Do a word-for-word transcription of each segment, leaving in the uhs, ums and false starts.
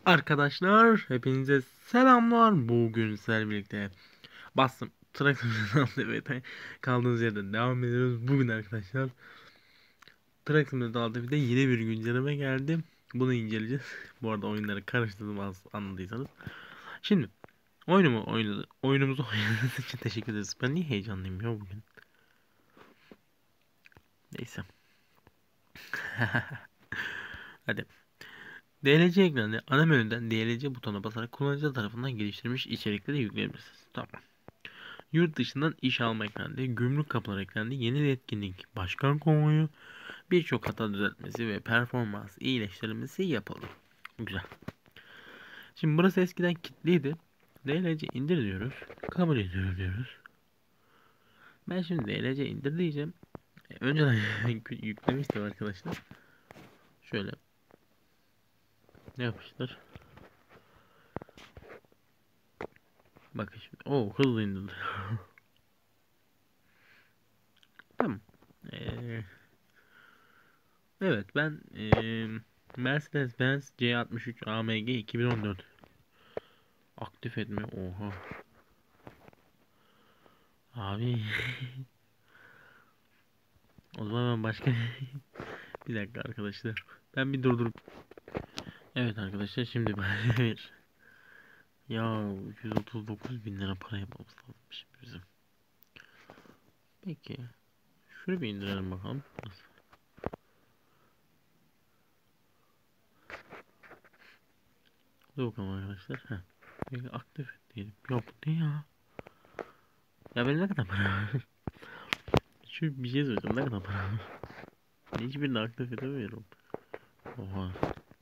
Arkadaşlar hepinize selamlar. Bugün sizlerle birlikte bastım. Traktörden evet, kaldığımız yerden devam ediyoruz. Bugün arkadaşlar Traktörden aldı bir de yeni bir güncelleme geldi. Bunu inceleyeceğiz. Bu arada oyunları karıştırdım, az anladıysanız. Şimdi oyunumu oynadı. Oyunumuzu oynadığınız için teşekkür ederiz. Ben niye heyecanlıyım ya bugün? Neyse. Hadi. D L C ekranı ana menüden D L C butonuna basarak kullanıcı tarafından geliştirilmiş içerikleri yükleyebilirsiniz. Tamam. Yurt dışından iş alma eklendi, gümrük kapıları eklendi, yeni bir etkinlik, başkan konvoyu, birçok hata düzeltmesi ve performans iyileştirilmesi yapıldı. Güzel. Şimdi burası eskiden kilitliydi. D L C indir diyoruz. Kabul ediyoruz diyoruz. Ben şimdi D L C indir diyeceğim. E, önceden yüklemiştim arkadaşlar. Şöyle. Ne yapmışlar? Bakın şimdi. Oo, hızlı indirdi. Tamam. Ee, evet ben ee, Mercedes-Benz C altmış üç A M G iki bin on dört aktif etme. Oha. Abi. O zaman ben başka bir dakika arkadaşlar. Ben bir durdurup. Evet arkadaşlar, şimdi bir ya yüz otuz dokuz bin lira para yapmamız lazım şimdi bizim. Peki. Şunu bir indirelim bakalım. Nasıl? Dur bakalım arkadaşlar. Heh. Peki, aktif et diyelim. Yok ne ya? Ya benim ne kadar para var? Şu bir şey söyleyeceğim. Ne kadar para var? Hiçbirini aktif edemiyorum. Oha.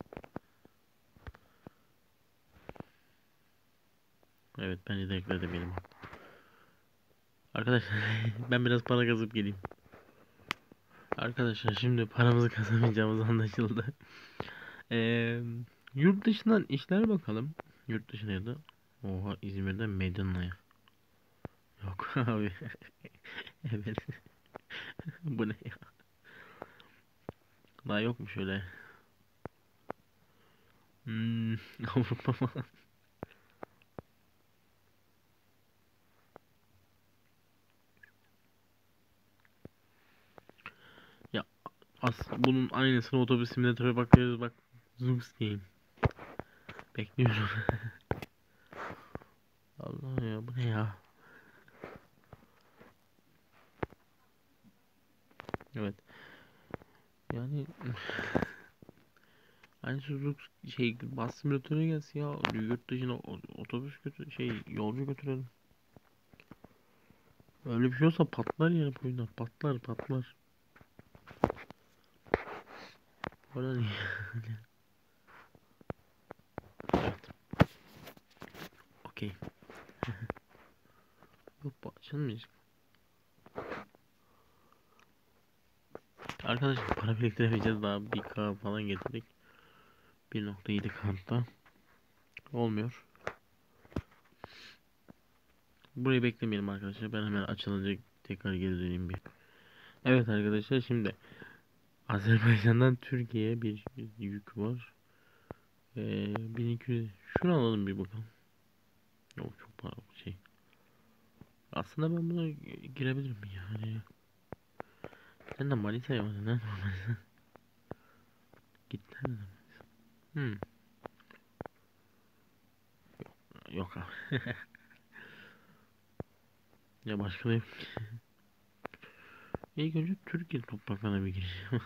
Evet, bence de ekledim benim. Arkadaşlar ben biraz para kazıp geleyim. Arkadaşlar şimdi paramızı kazanamayacağımız anlaşıldı. Ee, Yurt dışından işler bakalım. Yurt dışına ya da oha, İzmir'den Meydanlı'ya. Yok abi. Evet. Bu ne ya? Daha yok mu şöyle? Hmm, Avrupa falan. Ya as bunun aynısını otobüs simülatörü bakıyoruz bak. Zoox Game. Bekliyorum. Allah ya, bu ne ya? Evet. Yani hani çocuk şey bas simülatörü gelsin ya, yurt dışına otobüs götür şey yolcu götürelim. Öyle bir şey olsa patlar yani, bu oyunlar patlar patlar. Bana niye? Evet. Okey. Yok, bu açılmayacak. Arkadaşlar para biriktiremeyeceğiz, daha bir K falan getirdik. bir nokta yedi kantta. Olmuyor. Burayı beklemeyelim arkadaşlar. Ben hemen açılınca tekrar geri döneyim bir. Evet arkadaşlar, şimdi Azerbaycan'dan Türkiye'ye bir yük var. Ee, bin iki yüz. Şunu alalım bir bakalım. Yok, çok pahalı bir şey. Aslında ben buna girebilirim yani. Sen de Manisa yapmadın lan. Git lan. Hmm. Yok abi. Ya başka da yok. İlk önce Türkiye topraklarına bir gireceğim.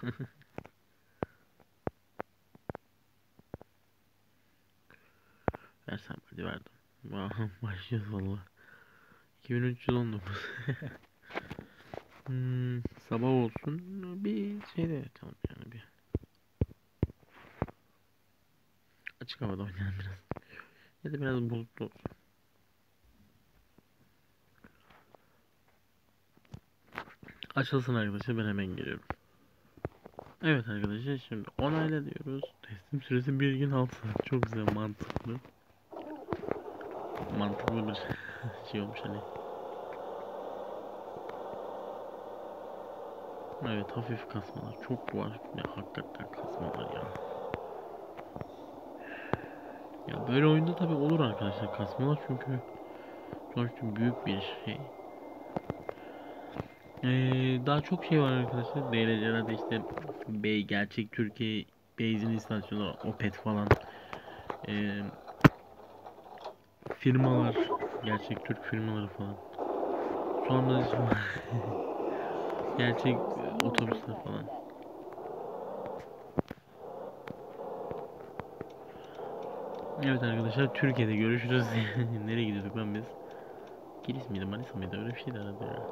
Versem, hadi verdim. Aha, başlıyoruz valla. iki bin üç yüz on dokuz. hmm, Sabah olsun. Bir şeyde yatalım yani bir. Açık havada oynayalım biraz. Ya da biraz bulutlu olsun. Açılsın arkadaşlar, ben hemen geliyorum. Evet arkadaşlar, şimdi onayla diyoruz. Teslim süresi bir gün altı saat. Çok güzel, mantıklı. Mantıklı bir şey olmuş hani. Evet, hafif kasmalar çok var. Ya hakikaten kasmalar ya. Öyle oyunda tabi olur arkadaşlar kasmalar çünkü sonuçta büyük bir şey. Ee, daha çok şey var arkadaşlar. D L C'lerde işte Bey gerçek Türkiye benzin istasyonu, Opet falan. Ee, firmalar, gerçek Türk firmaları falan. Sonra gerçek e, otobüsler falan. Evet arkadaşlar Türkiye'de görüşürüz. Nereye gidiyorduk lan biz? Kilis miydi, Manisa mıydı? Öyle bir şeydi herhalde ya.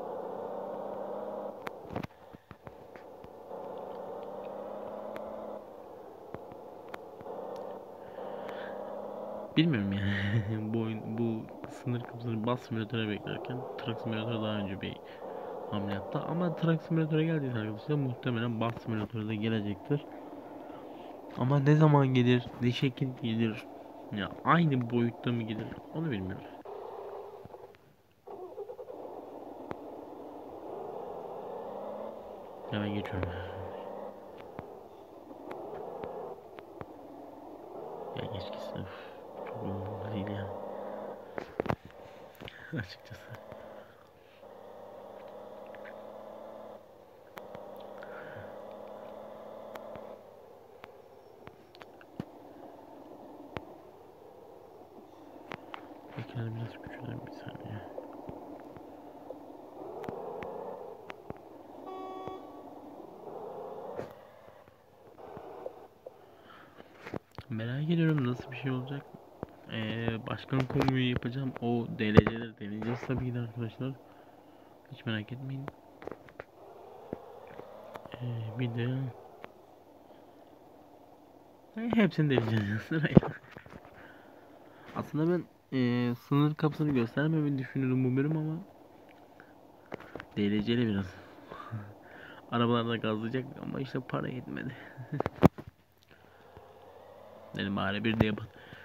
Bilmiyorum yani. bu oyun, bu sınır kapısını bas simülatöre beklerken Truck Simulator daha önce bir hamle yaptı. Ama Truck Simulator'a geldiyse arkadaşlar muhtemelen bas simülatörde gelecektir. Ama ne zaman gelir, ne şekil gelir, ya aynı boyutta mı gelir onu bilmiyorum. Hemen geçiyorum. Ya geç gitsin. Üf, çok umurumda değil yani. Açıkçası. Ekranı biraz küçülen bir saniye. Merak ediyorum nasıl bir şey olacak. Ee, başkan konvoyu yapacağım. O D L C'leri deneyeceğiz tabii ki de arkadaşlar. Hiç merak etmeyin. Ee, bir de e, hepsini deneyeceğiz sırayla. Aslında ben e, sınır kapısını göstermemeyi düşünüyorum bu bölüm ama D L C ile biraz arabalarda gazlayacak ama işte para yetmedi. Dedim bari bir de yapın.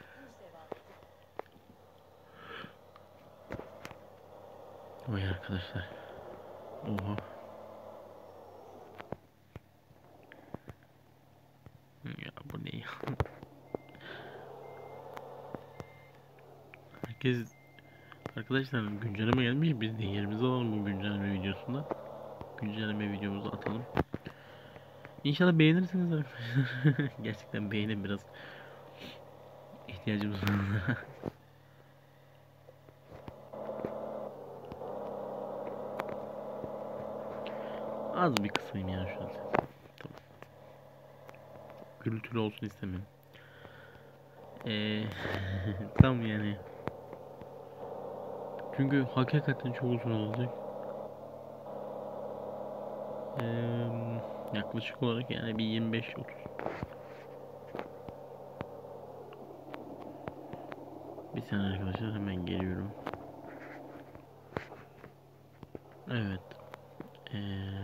Vay arkadaşlar. Oha. Ya bu ne ya? Herkes arkadaşlar güncelleme gelmiş. Biz de yerimizi alalım bu güncelleme videosunda. Güncelleme videomuzu atalım. İnşallah beğenirsiniz arkadaşlar. Gerçekten beğenin biraz. İhtiyacımız var. Az bir kısayım yani şu an. Tamam. Gürültülü olsun istemiyorum. Ee, tam yani. Çünkü hakikaten çok uzun olacak. Ee, yaklaşık olarak yani bir yirmi beş otuz. Bir saniye arkadaşlar hemen geliyorum. Evet. Ee,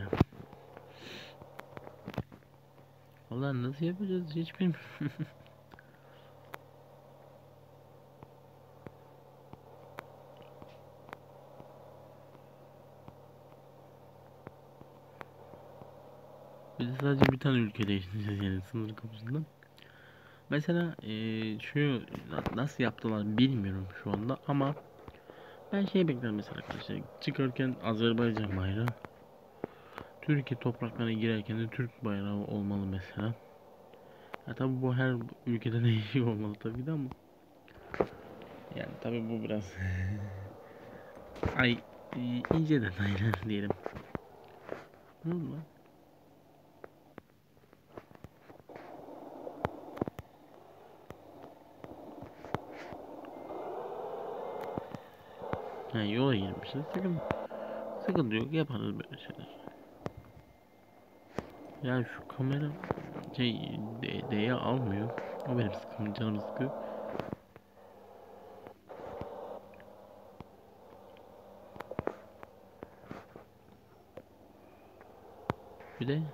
vallahi nasıl yapacağız hiç bilmiyorum. Biz de sadece bir tane ülke değiştireceğiz yani sınır kapısından. Mesela ee, şu nasıl yaptılar bilmiyorum şu anda ama ben şey bekliyorum mesela arkadaşlar çıkarken Azerbaycan bayrağı, Türkiye topraklarına girerken de Türk bayrağı olmalı mesela. Ya tabi bu her ülkede değişik olmalı tabii de ama yani tabi bu biraz ay ince detaylar diyelim. Ne oldu lan? Ha, yola girmişiz. Sıkıntı, sıkıntı yok yaparız böyle şeyler. Ya şu kamera şey D- D'ye almıyor. O benim sıkıntım canımı sıkıyor. Bir de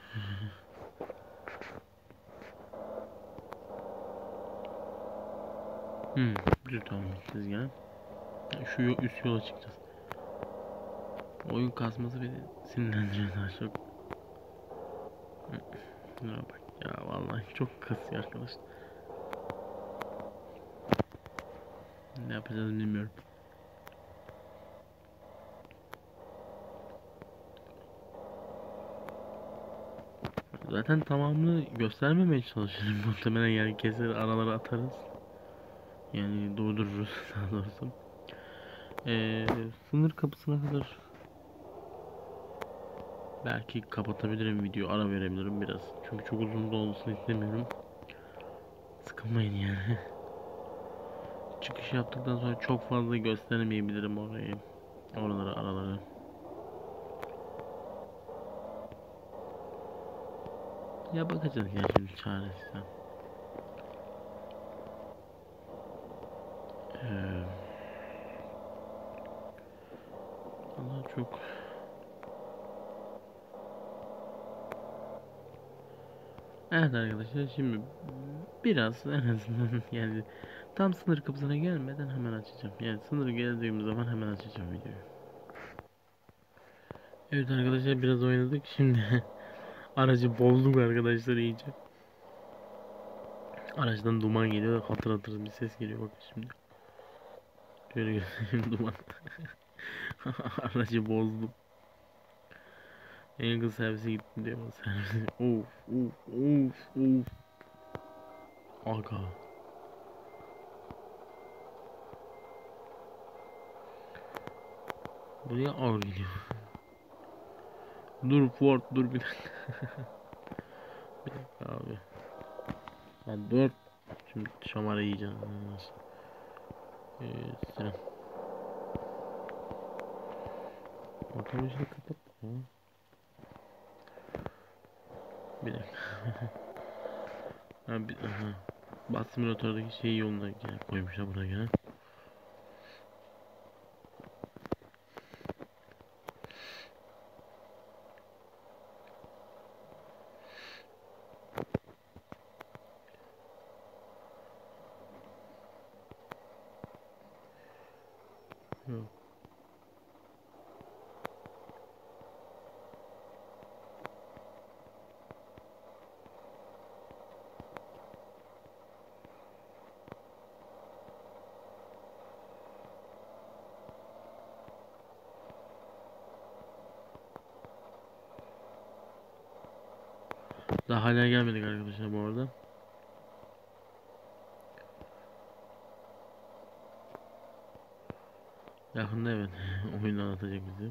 hmm, bir tamam siz gel. Şu yo- üst yola çıkacağız. Oyun kasması beni sinirlendiriyor daha çok. Şuna bak ya vallahi çok kasıyor arkadaşlar. Ne yapacağız bilmiyorum. Zaten tamamını göstermemeye çalışıyorum. Muhtemelen yani keser aralara atarız. Yani durdururuz daha doğrusu. Ee, sınır kapısına kadar belki kapatabilirim video, ara verebilirim biraz. Çünkü çok uzun da olmasını istemiyorum. Sıkılmayın yani. Çıkış yaptıktan sonra çok fazla gösteremeyebilirim orayı. Oraları, araları. Ya bakacağız ya şimdi çaresine. Ee, Allah çok Evet arkadaşlar, şimdi biraz en azından yani tam sınır kapısına gelmeden hemen açacağım. Yani sınır geldiğimiz zaman hemen açacağım videoyu. Evet arkadaşlar, biraz oynadık. Şimdi aracı bozduk arkadaşlar iyice. Araçtan duman geliyor. Hatır hatır bir ses geliyor, bakın şimdi. Şöyle göstereyim duman. Aracı bozdum. En kız servise gittim diyor. Servise. Of of of of. Aga. Buraya ağır geliyor. Dur Ford, dur bir dakika. Bir dakika abi. Ben dur. Şimdi şamara yiyeceğim. Evet, sen. Otobüsü kapat. Ha. Bir dakika. Ha, bir, aha. Bus simülatordaki şeyi yoluna gene koymuşlar buraya gene. Yok. Daha hala gelmedik arkadaşlar bu arada. Yakında evet. Oyun anlatacak bizi.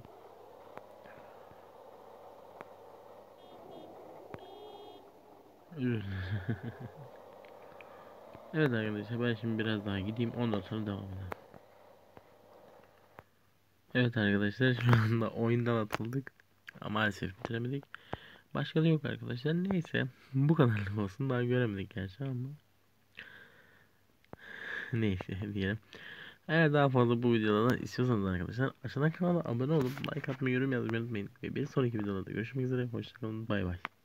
Evet arkadaşlar, ben şimdi biraz daha gideyim, ondan sonra devam edelim. Evet arkadaşlar, şu anda oyundan atıldık. Ama maalesef bitiremedik. Başka da yok arkadaşlar. Neyse. Bu kadarlık olsun. Daha göremedik gerçi ama. Neyse diyelim. Eğer daha fazla bu videolardan istiyorsanız arkadaşlar, aşağıdan kanala abone olup like atmayı, yorum yazmayı unutmayın. Ve bir sonraki videolarda görüşmek üzere. Hoşçakalın. Bay bay.